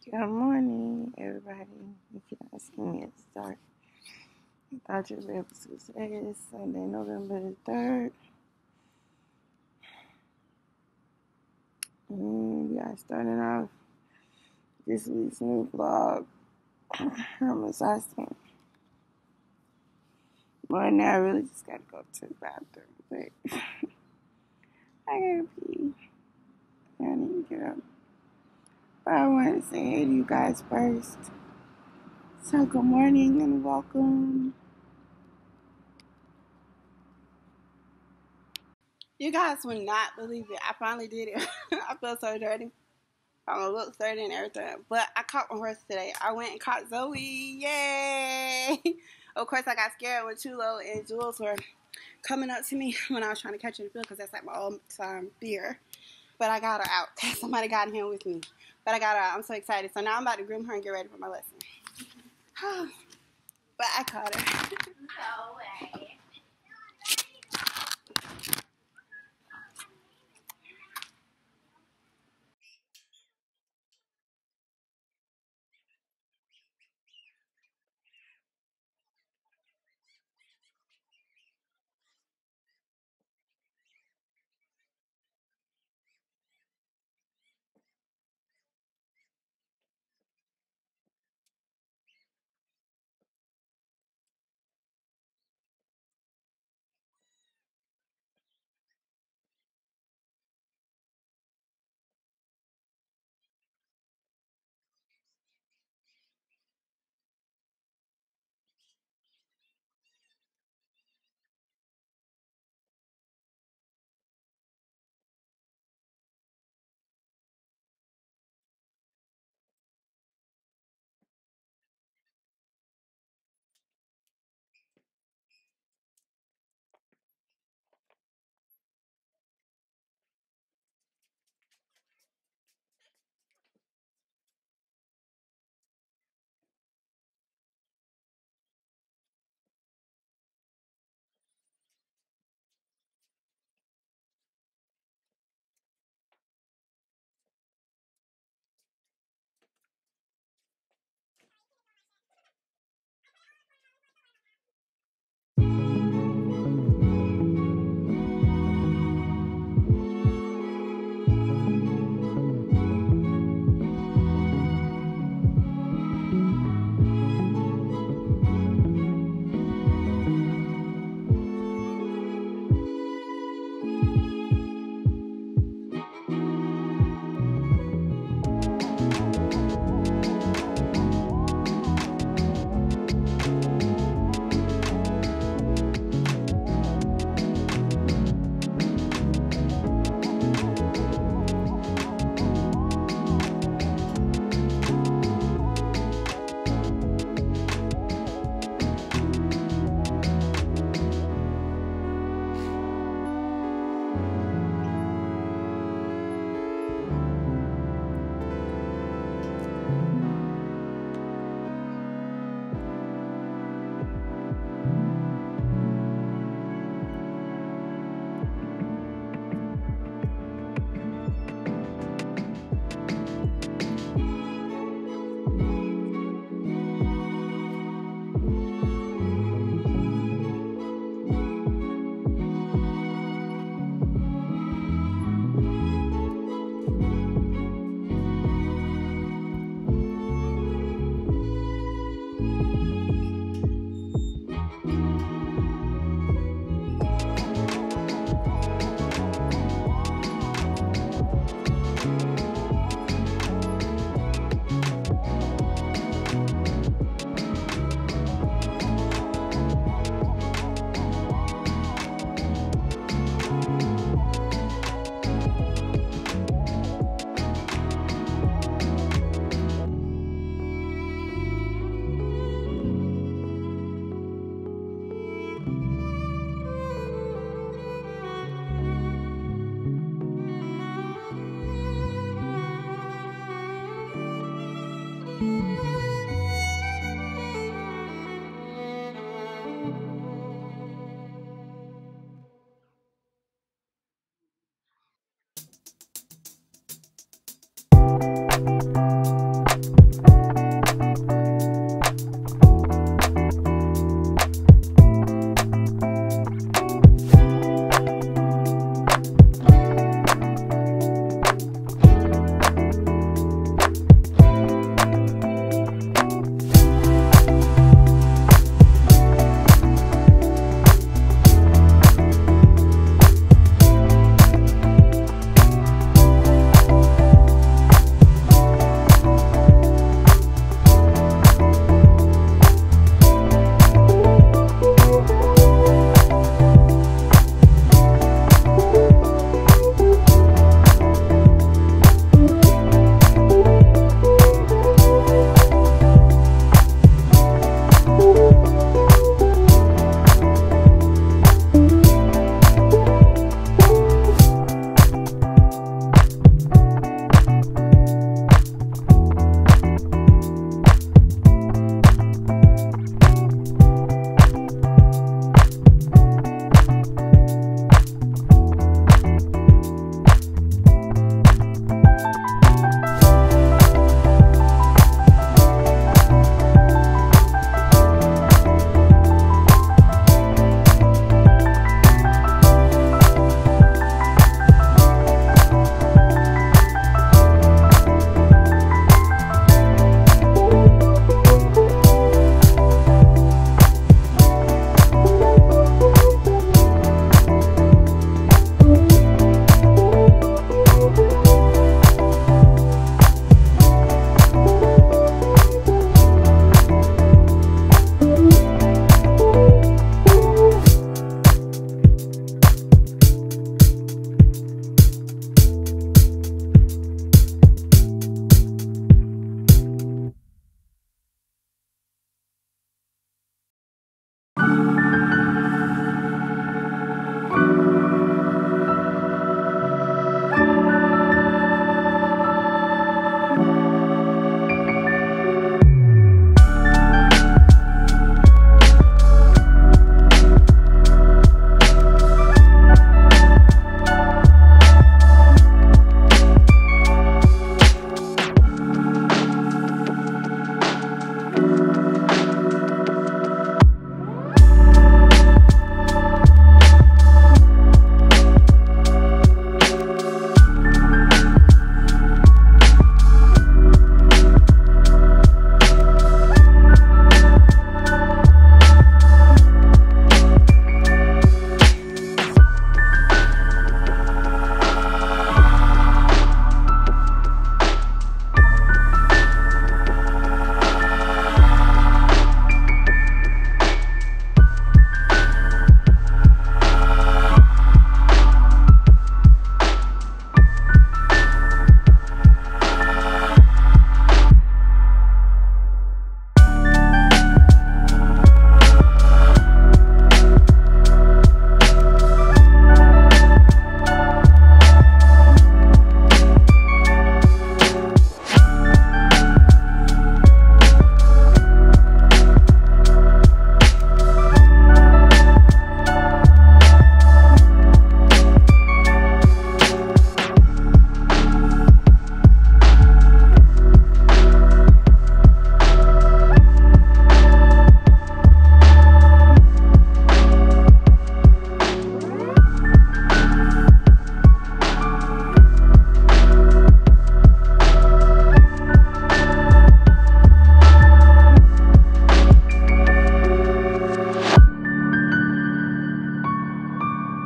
Good morning, everybody. You can ask me at the start. I thought you were able to say it's Sunday, November the 3rd. We are starting off this week's new vlog. I'm exhausted. Well, now I really just gotta go to the bathroom, but I gotta pee. I need to get up. But I wanted to say hey to you guys first. So, good morning and welcome. You guys would not believe it. I finally did it. I feel so dirty. I'm gonna look dirty and everything. But I caught my horse today. I went and caught Zoe. Yay! Of course, I got scared when Chulo and Jules were coming up to me when I was trying to catch her in the field because that's like my all-time fear. But I got her out. Somebody got him with me. But I got her out. I'm so excited. So now I'm about to groom her and get ready for my lesson. But I caught her. No way.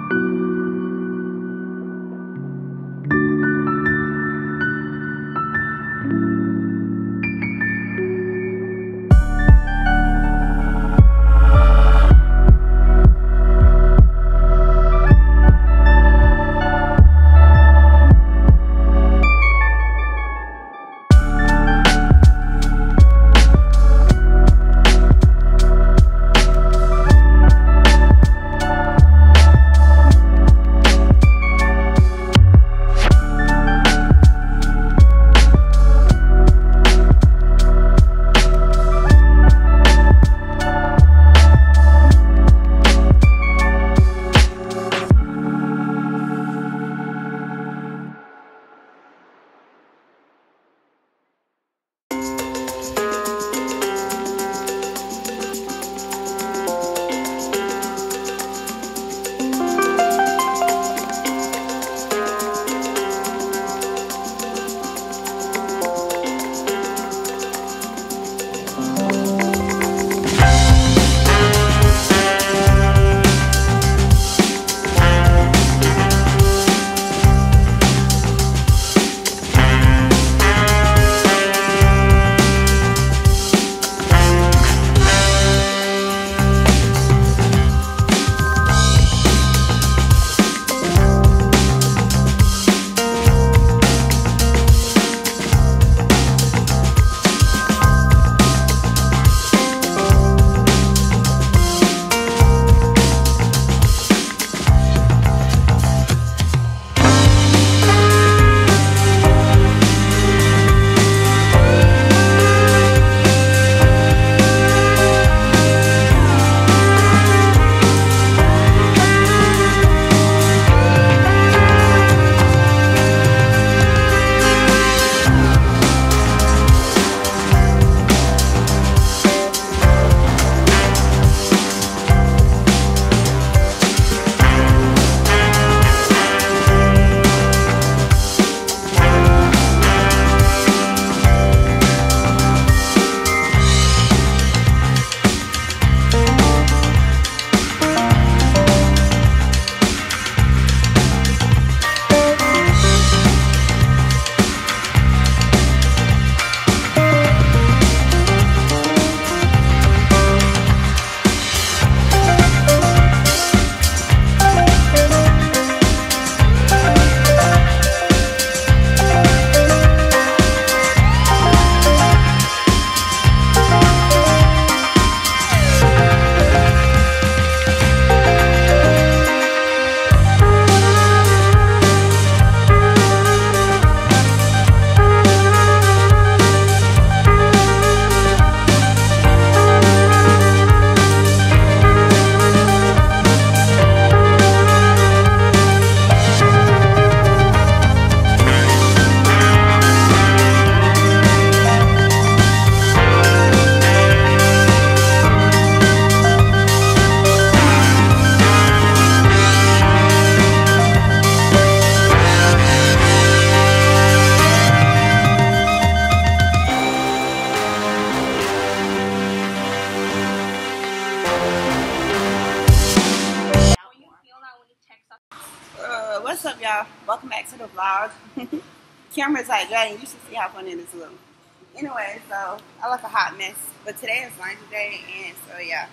What's up, y'all? Welcome back to the vlog. Camera's like, "Jay, you should see how funny this looks." Anyway, so I look a hot mess, but today is laundry day, and so yeah,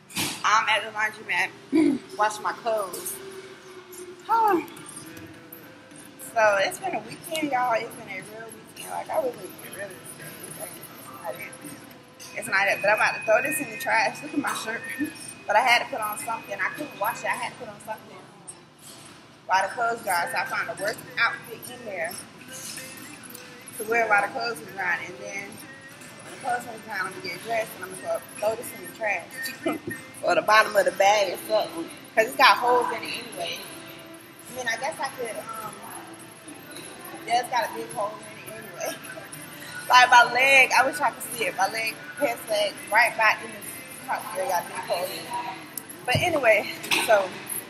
I'm at the laundromat washing my clothes. So it's been a weekend, y'all. It's been a real weekend. Like, I really it's not it. But I'm about to throw this in the trash. Look at my shirt. But I had to put on something. I couldn't wash it. I had to put on something while the clothes dry. So I found the worst outfit in there to wear while the clothes was drying. And then when the clothes was drying, I'm going to get dressed and I'm going to throw this in the trash. Or the bottom of the bag or something. Because it's got holes in it anyway. I mean, I guess I could, yeah, it's got a big hole in it anyway. Like my leg, I wish I could see it. My leg, pants leg, right back in the top area, got a big hole in it. But anyway, so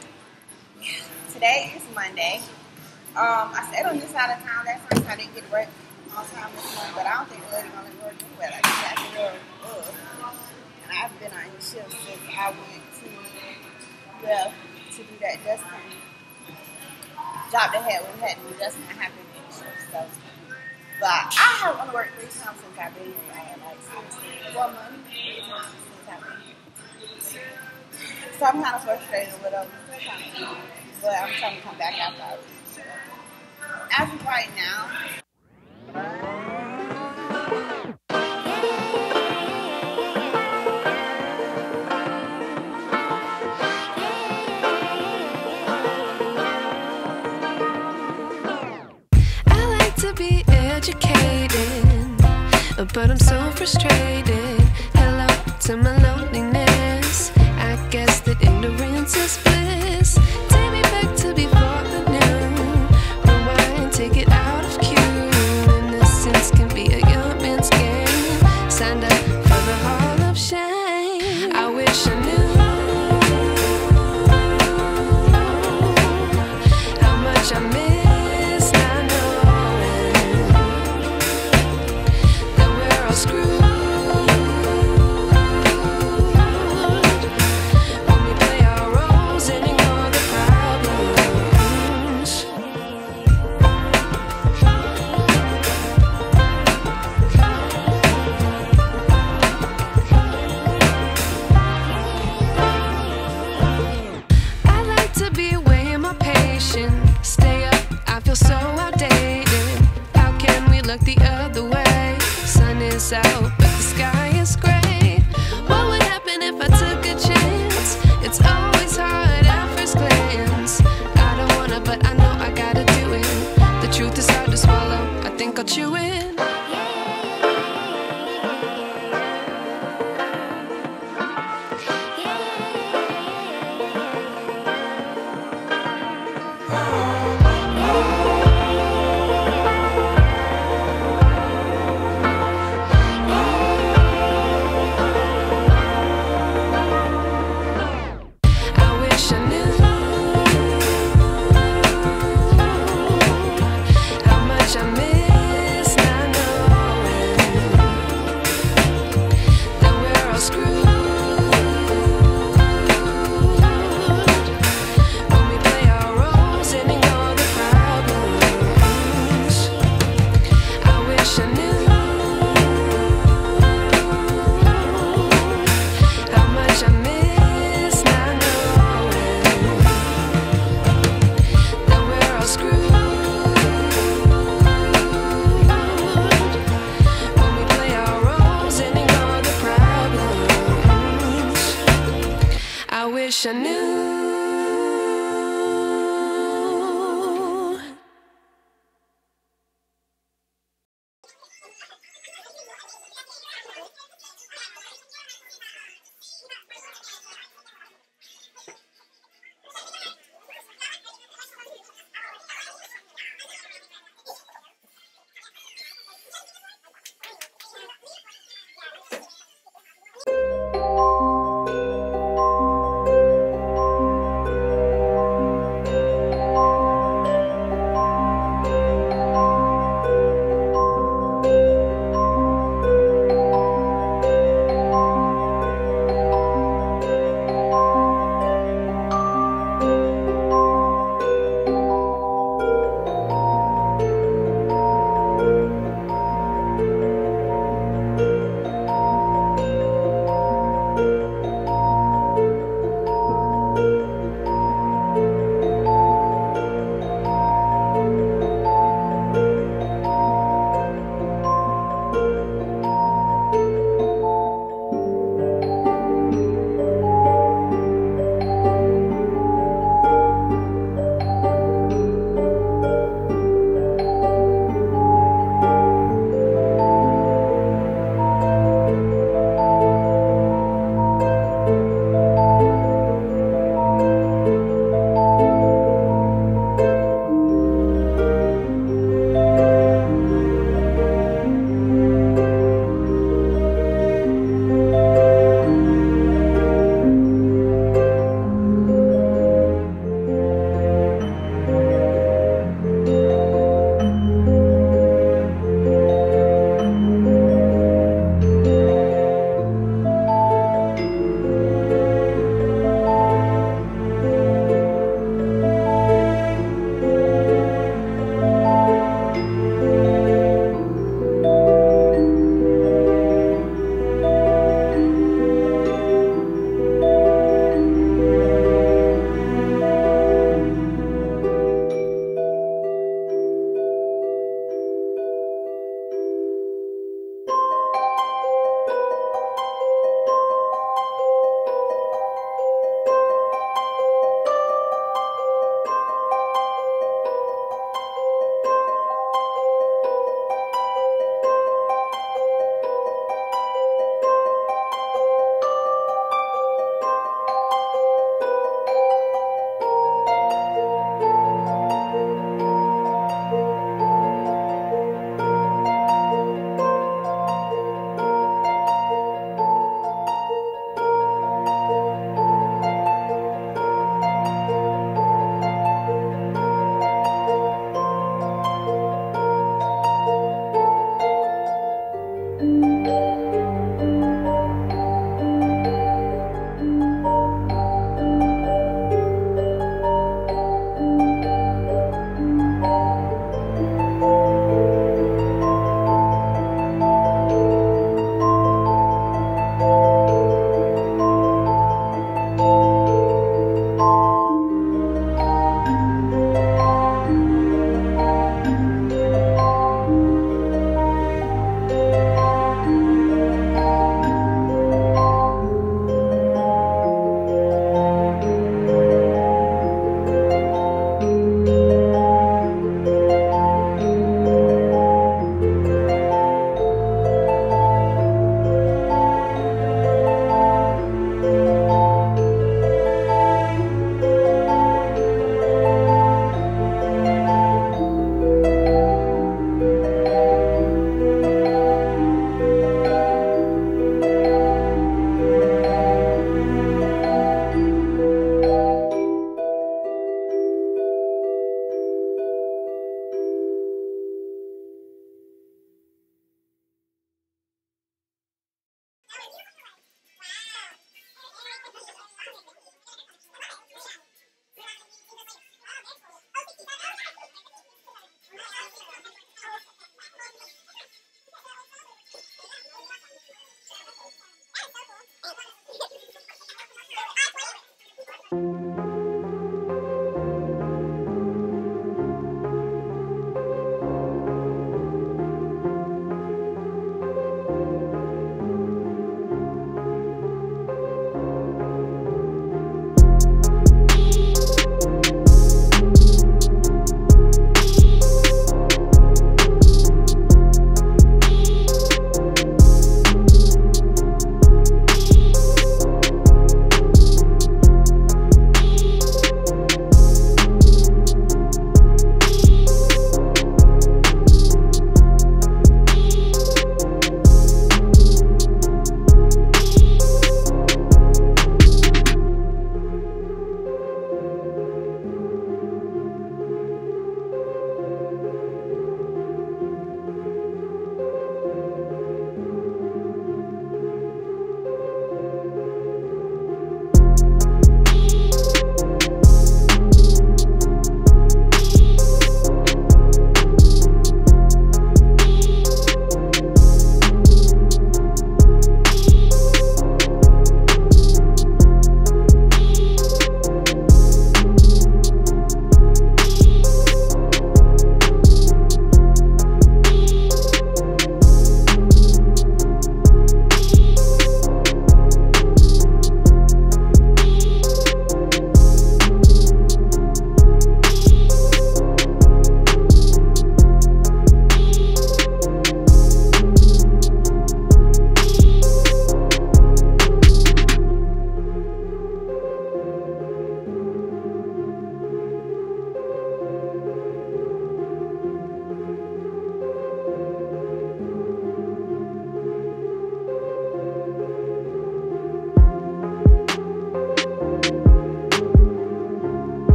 today is Monday. I stayed on this side of town last night, so I didn't get to work on time this morning. But I don't think the lady gonna let me work anyway. Like, I can go, and I haven't been on any shift since I went to to do that Justin job they had when we had to do Justin and have been extra. So, but I have only worked 3 times since I've been here. Like seriously, 4 months, 3 times since I've been here. So I'm kind of frustrated with them. But I'm trying to come back after I leave. As of right now. I like to be educated, but I'm so frustrated. Hello to my loneliness. I guess that ignorance is bliss. Take me back to before the noon. Rewind, take it out of cue. Innocence can be a young man's game. Signed up for the hall of shame. I wish I knew how much I miss not knowing that we're all screwed. Stay up, I feel so outdated. How can we look the other way? Sun is out, but the sky is gray. What would happen if I took a chance? It's always hard at first glance. I don't wanna, but I know I gotta do it. The truth is hard to swallow, I think I'll chew it. When we play our roles in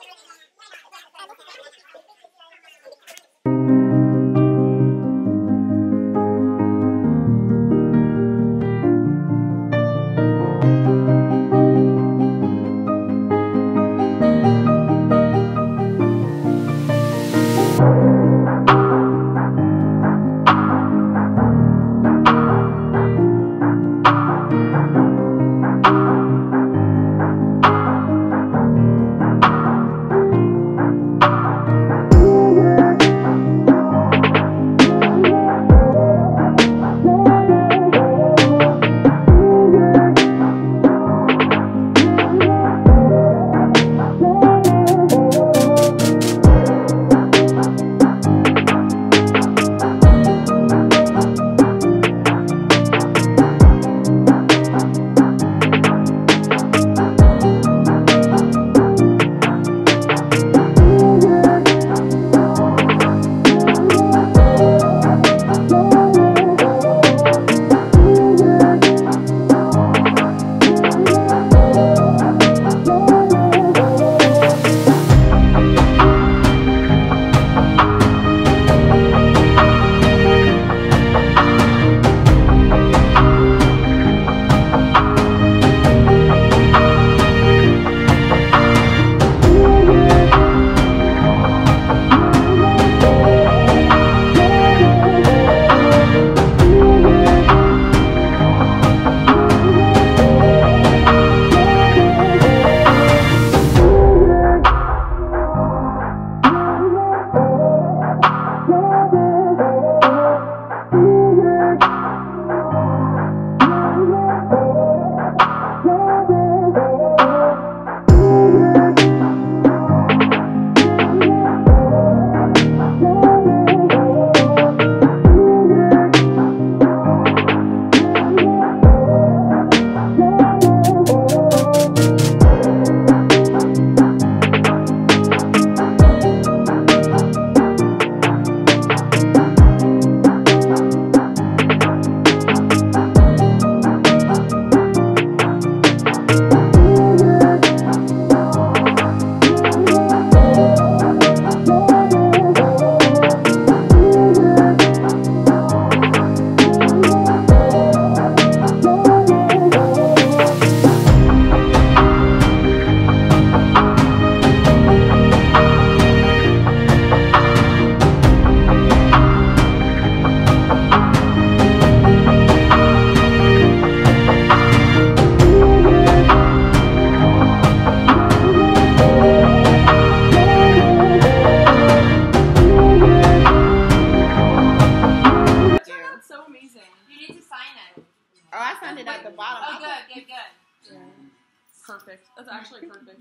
Perfect. That's actually perfect.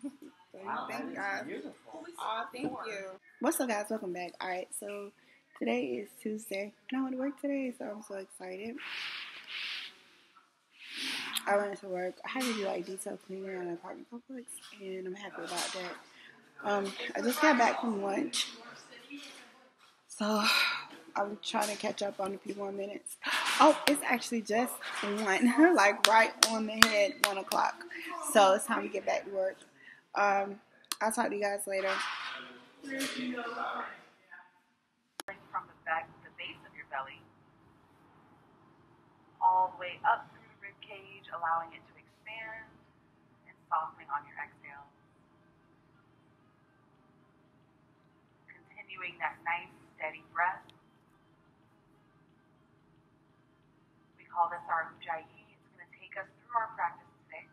Thank God. Oh, thank you. What's up, guys? Welcome back. All right, so today is Tuesday, and I went to work today, so I'm so excited. I went to work. I had to do like detail cleaning on an apartment complex, and I'm happy about that. I just got back from lunch, so I'm trying to catch up on a few more minutes. Oh, it's actually just 1, like right on the head, 1 o'clock. So it's time to get back to work. I'll talk to you guys later. From the base of your belly, all the way up through the rib cage, allowing it to expand and softening on your exhale. Continuing that nice, steady breath. We call this our uyGIJtaN. It's going to take us through our practice today.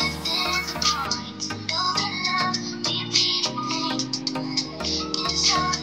It's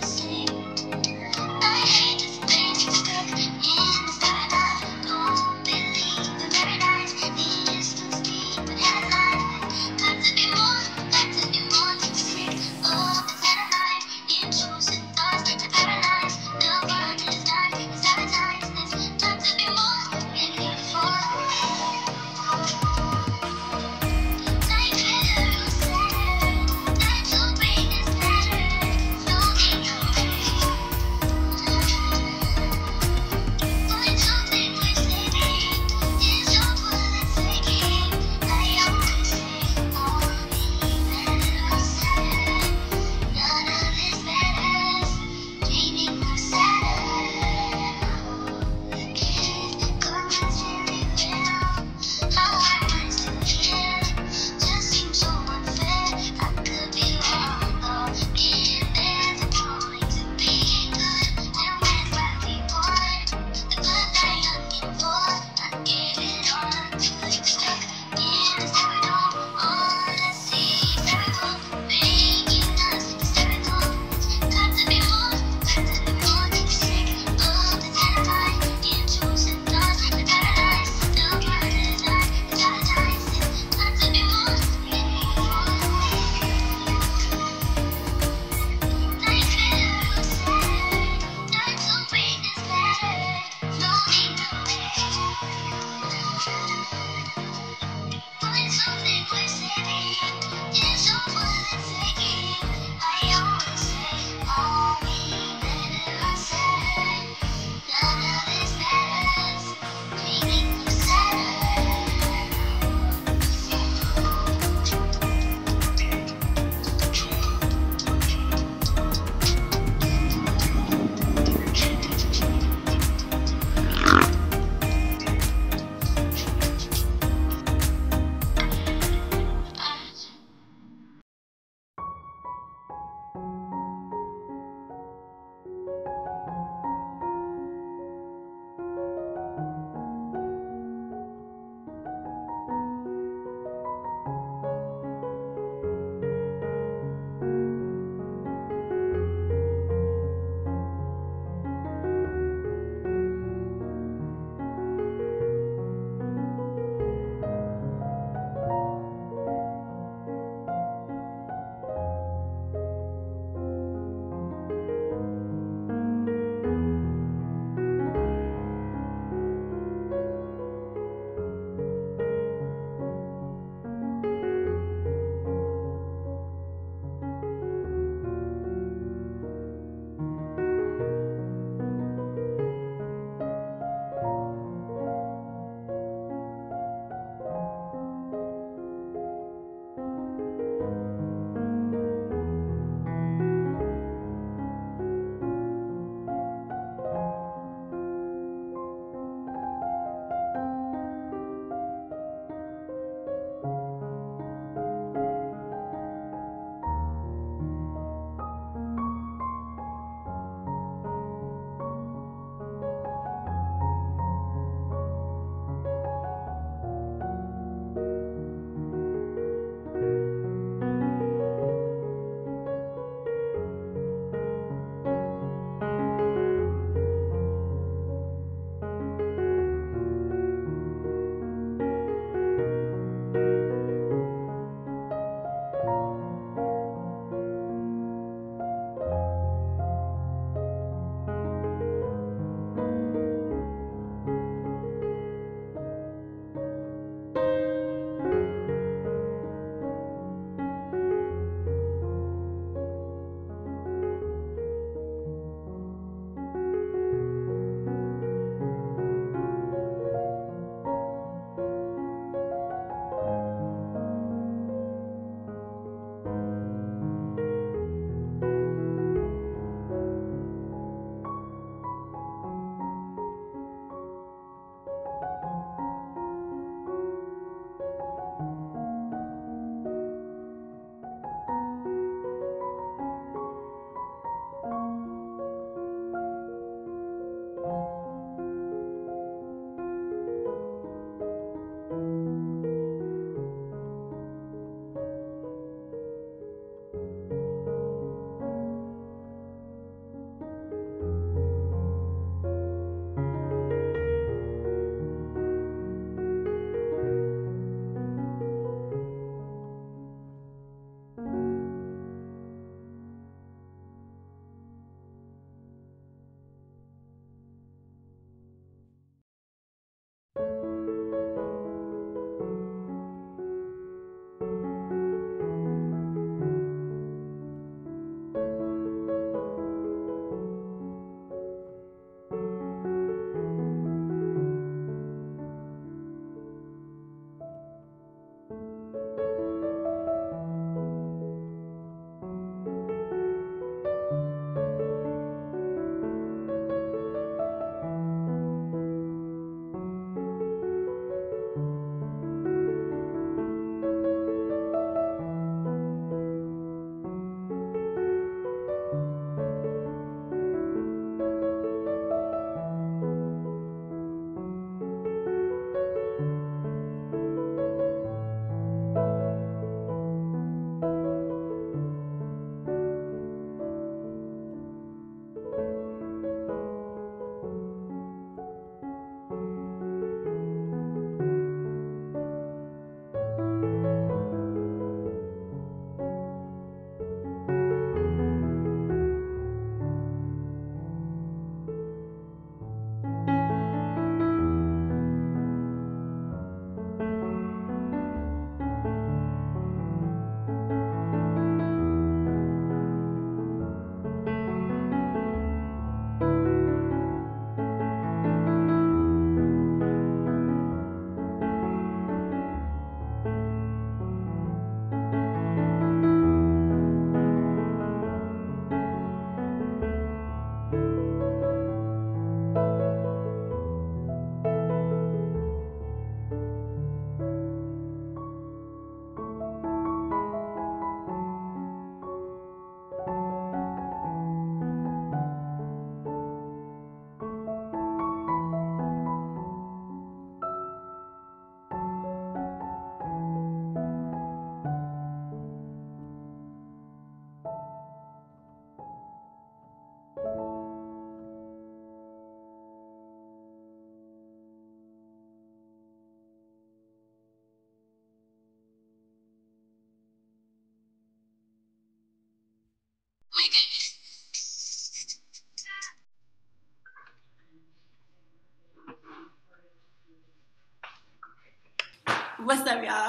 What's up, y'all?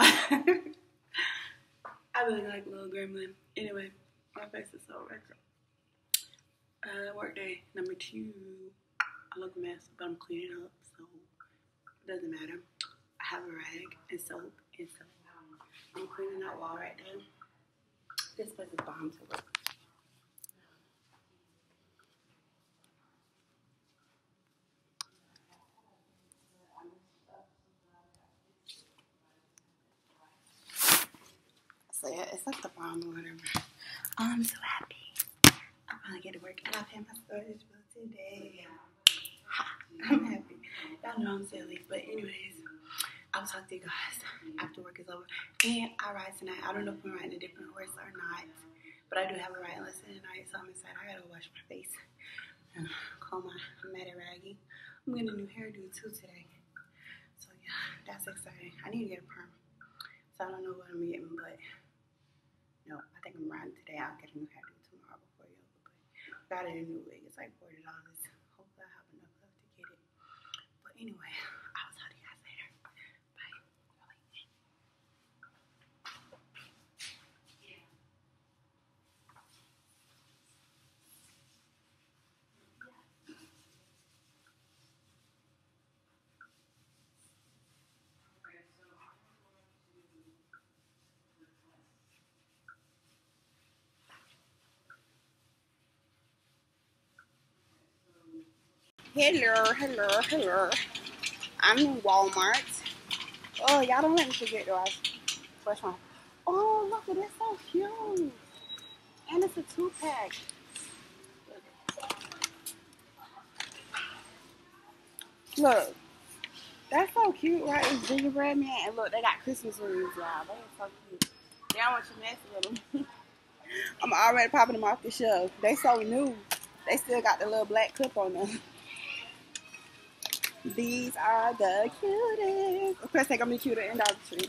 I really like little gremlin. Anyway, my face is so retro. Work day number 2. I look a mess, but I'm cleaning up, so it doesn't matter. I have a rag and soap, and so I'm cleaning that wall right there. This place is bomb to look. So yeah, it's like the bomb or whatever. I'm so happy. I finally get to work and I pay my storage bill today. Ha, I'm happy. Y'all know I'm silly. But anyways, I'll talk to you guys after work is over. And I ride tonight. I don't know if I'm riding a different horse or not. But I do have a riding lesson tonight, so I'm excited. I gotta wash my face. Comb my matted raggy. I'm getting a new hairdo too today. So yeah, that's exciting. I need to get a perm. So I don't know what I'm getting, but no, I think I'm riding today. I'll get a new hairdo tomorrow before yoga. But got it in a new wig. It's like $40. Hopefully I have enough left to get it. But anyway, I'll talk to you guys later. Bye. Hello. I'm in Walmart. Oh, y'all don't let me forget though. Which one? Oh, look at this, so cute. And it's a 2-pack. Look, that's so cute, right? It's gingerbread man, and look, they got Christmas wreaths, y'all. They are so cute. They don't want you messing with them. I'm already popping them off the shelf. They so new. They still got the little black clip on them. These are the cutest. Of course, they're gonna be cuter in Dollar Tree.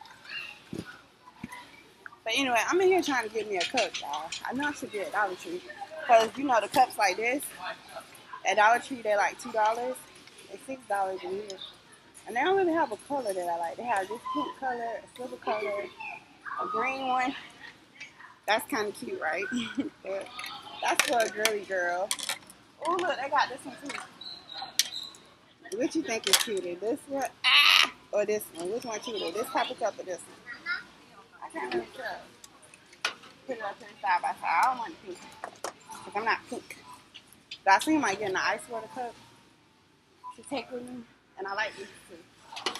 But anyway, I'm in here trying to get me a cup, y'all. I know I should get a Dollar Tree. Because, you know, the cups like this, at Dollar Tree, they're like $2. They're $6 in here. And they don't really have a color that I like. They have this pink color, a silver color, a green one. That's kind of cute, right? But that's for a girly girl. Oh, look, they got this one, too. What you think is cuter? This one? Ah! Or this one? Which one cuter? This type of cup or this one? I can't really tell. Put it up to the side by side. I don't want pink. Because I'm not pink. But I think I might get an ice water cup to take with me. And I like these too.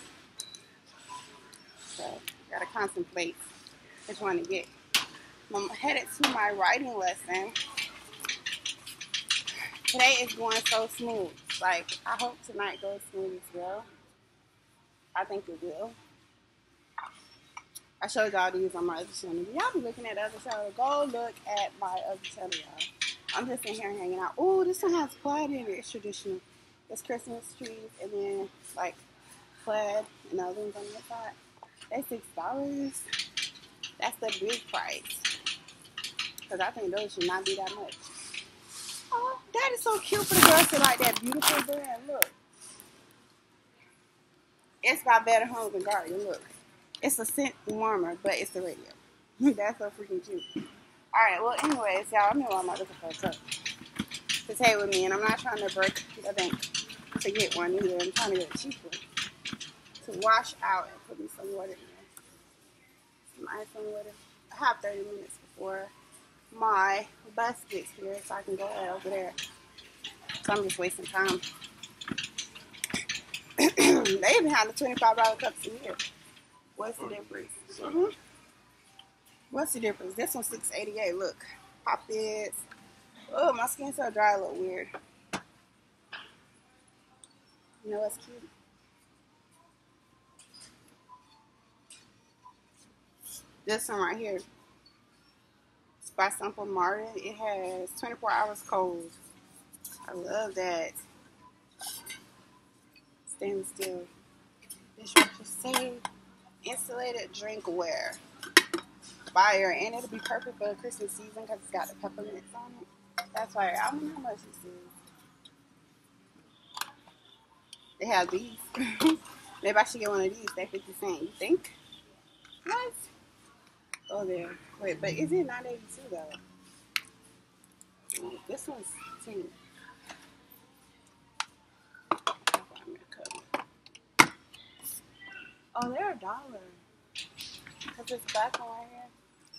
So, gotta contemplate which one to get. I'm headed to my writing lesson. Today is going so smooth. Like, I hope tonight goes smooth as well. I think it will. I showed y'all these on my other channel. Y'all be looking at the other channel. Go look at my other channel, y'all. I'm just in here hanging out. Oh, this one has plaid in it. It's traditional. It's Christmas trees and then, like, plaid and other ones on the side. They $6. That's the big price. Because I think those should not be that much. Oh, that is so cute for the girls to like that beautiful brand. Look. It's by Better Homes and Garden. Look. It's a scent warmer, but it's the radio. That's so freaking cute. Alright, well, anyways, y'all, I'm in Walmart looking for a cup to take with me. And I'm not trying to break the bank to get one either. I'm trying to get a cheap one to wash out and put me some water in there. Some ice on water. I have 30 minutes before my bus gets here, so I can go over there. So I'm just wasting time. They even have the $25 cups in here. What's the difference? What's the difference? This one's $6.88. Look, pop this. Oh, my skin's so dry, a little weird. You know what's cute? This one right here. It's by Simple Martin. It has 24 hours cold. I love that. Stainless steel dishwasher safe. Insulated drinkware. Fire. And it'll be perfect for the Christmas season because it's got the peppermints on it. That's fire. I don't know how much this is. They have these. Maybe I should get one of these. They're 50 cents. You think? What? Oh, there. Wait, but is it $9.82 though? This one's 10. Oh, they're $1. Because it's black one right here.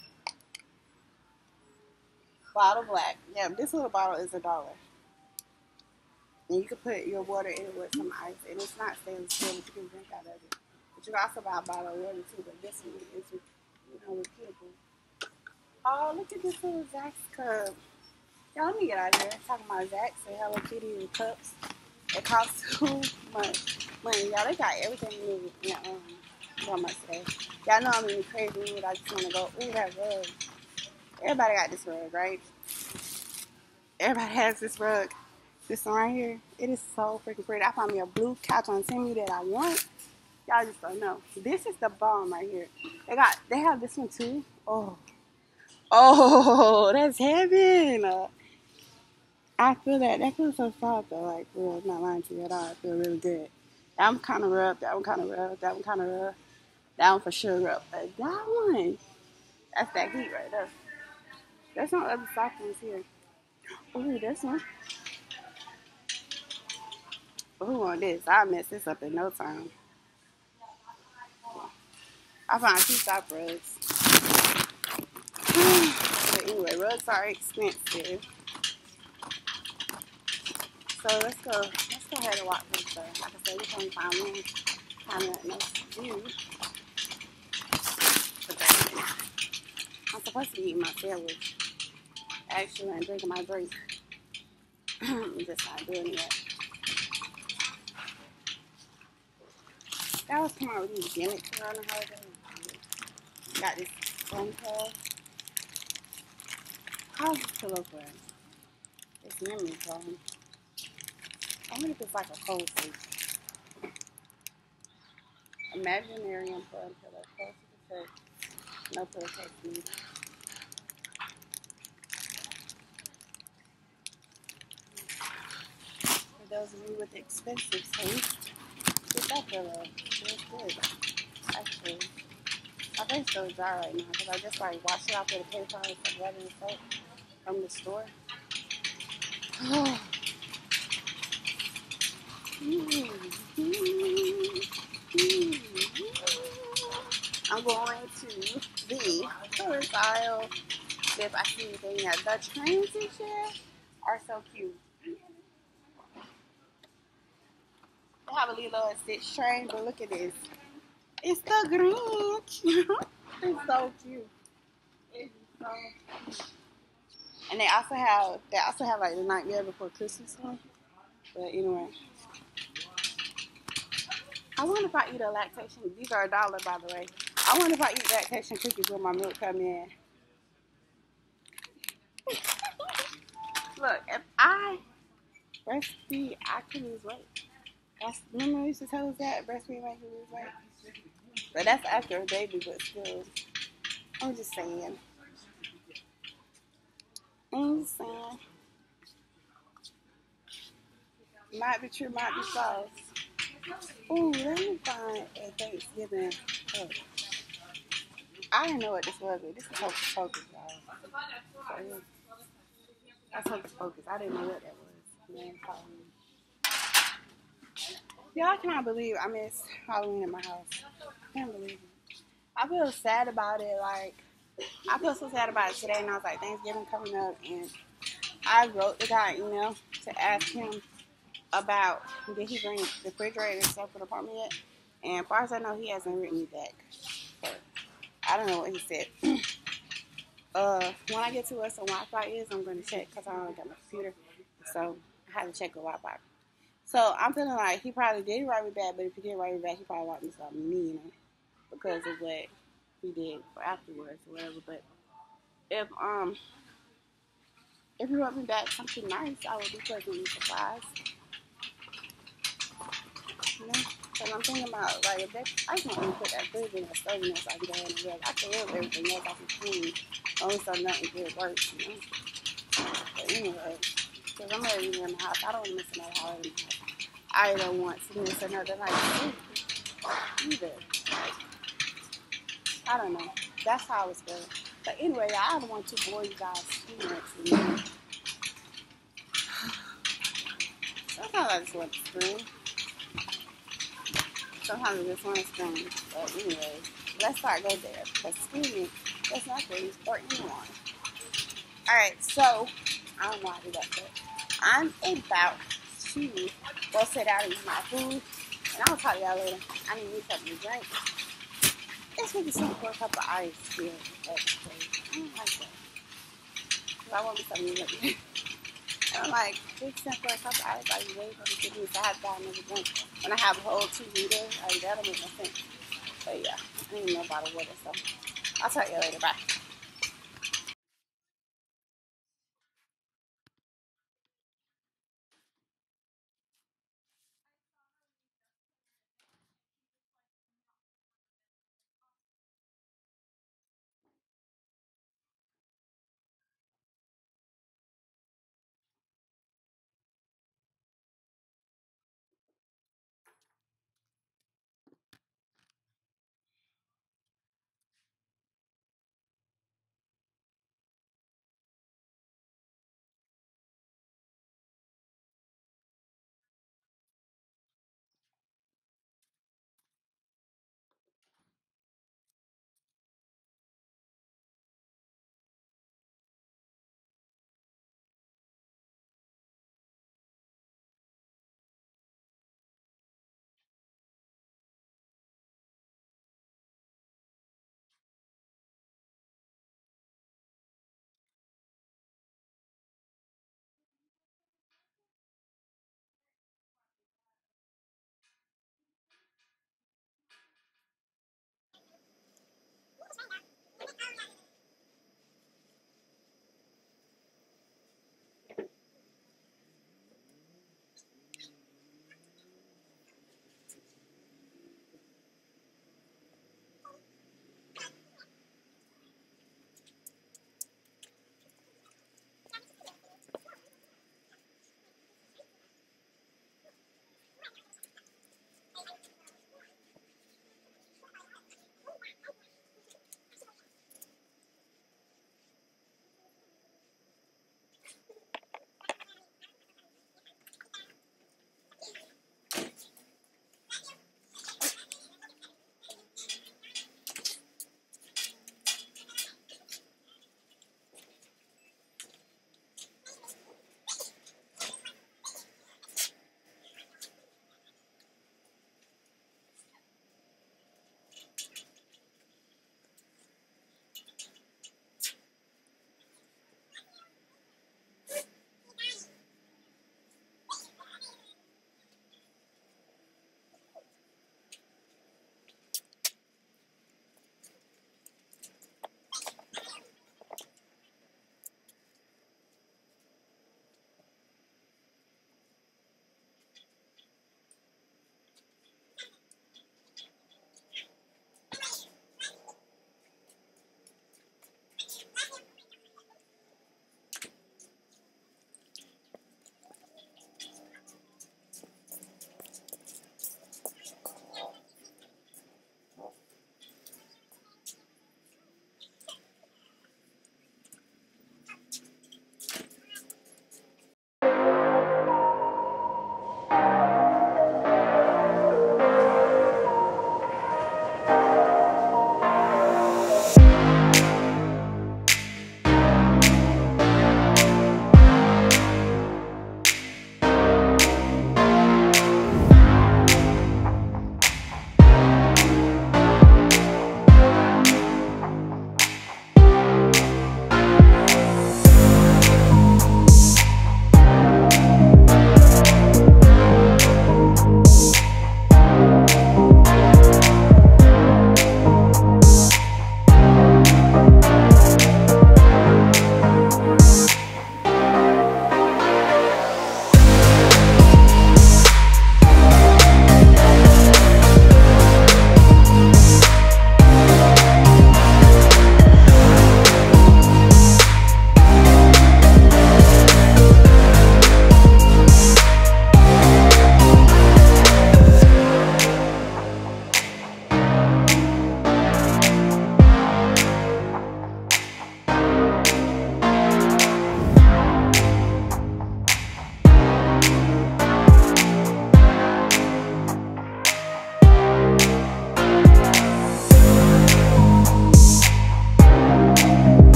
Bottle black. Yeah, this little bottle is $1. And you can put your water in it with some ice. And it's not stainless steel, but you can drink out of it. But you can also buy a bottle of water too. But this one is, repeatable. Oh, look at this little Zax cup. Y'all, let me get out of here. Talking about Zax and Hello Kitty and cups. It costs too much money. Y'all, they got everything new in Walmart today. Y'all know I'm in a crazy mood. I just want to go, ooh, that rug. Everybody got this rug, right? Everybody has this rug. This one right here. It is so freaking pretty. I found me a blue couch on Temu that I want. Y'all just don't know. This is the bomb right here. They have this one too. Oh, that's heaven. I feel that. That feels so soft though. Like, real, not lying to you at all. I feel really good. That one kind of rough. That one kind of rough. That one kind of rough. That one for sure rough. But that one, that's that heat right there. There's some other soft ones here. Ooh, this one. Who want this? I'll mess this up in no time. I found 2 soft rugs. But anyway, rugs are expensive. So let's go ahead and walk through stuff. Like I said, we can't find one kind of nice to do. I'm supposed to be eating my sandwich. Actually, I'm drinking my drink. I'm just not doing it. They always come out with these gimmicks around the holiday. Got this phone call. How's this pillow for? It's memory foam. I wonder if it's like a cold sleep. Imaginary unplugged pillow. Close to the touch. No pillowcase needed. For those of you with expensive taste, get that pillow. It's good. Actually, my face is so dry right now because I just like washed it off with a paper and some water and soap from the store. I'm going to the tourist aisle. If I see anything at the trains this year are so cute. They have a Lilo and Stitch train, but look at this. It's the Grinch. It's so cute. It's so cute. And they also have like the Nightmare Before Christmas one. But anyway. I wonder if I eat a lactation. These are $1, by the way. I wonder if I eat lactation cookies when my milk come in. Look, if I breastfeed, I can lose weight. Remember we used to tell us that breastfeeding makes you lose weight? But that's after a baby, but still. I'm just saying. Might be true, might be false. Ooh, let me find a Thanksgiving cup. I didn't know what this was, but this is Hocus Pocus, y'all. So, that's Hocus Pocus. I didn't know what that was. Man, y'all, I cannot believe I missed Halloween at my house. I can't believe it. I feel sad about it. Like, I feel so sad about it today, and I was like, Thanksgiving coming up, and I wrote the guy an email to ask him about did he bring the refrigerator and stuff for the apartment yet? And as far as I know, he hasn't written me back. So, I don't know what he said. When I get to where some Wi-Fi is, I'm going to check because I don't got my computer. So, I have to check the Wi-Fi. So, I'm feeling like he probably did write me back, but if he did write me back, he probably wanted me something mean because of what he did for afterwards or whatever. But if he wrote me back something nice, I would be pleasantly surprised. You know? Because I'm thinking about, like, if I just want to put that fridge in a stove and so I can go ahead and rub. I can rub everything else I can clean. Only so nothing good works, you know? But anyway, because I'm ready to be in the house. I don't want to miss another holiday in the house. I don't want to miss another, like, either. Like, I don't know. That's how I was feeling. But anyway, I don't want to bore you guys too much. Sometimes I just want to scream. Sometimes I just want to scream. But anyway, let's not go there. Because screaming does nothing for anyone. Alright, so, I don't know how to do that, but I'm about to go sit down and eat my food. And I'll talk to y'all later. I need to get something to drink. It's really something for a cup of ice here. I don't like that. Because I want me something to drink. And I'm like, 50 cents for a cup of ice, like, you really going to give me, so I have to buy another drink. When I have a whole 2 liter, like, that don't make no sense. But yeah, I need no bottled water, so I'll talk to you later. Bye.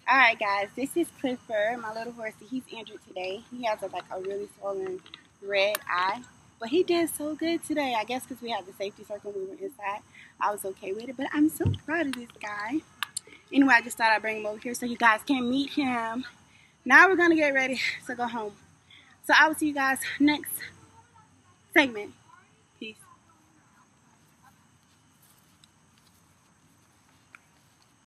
Alright guys, this is Clifford, my little horsey. He's injured today. He has a really swollen red eye. But he did so good today. I guess because we had the safety circle when we were inside. I was okay with it. But I'm so proud of this guy. Anyway, I just thought I'd bring him over here so you guys can meet him. Now we're going to get ready to go home. So I will see you guys next segment.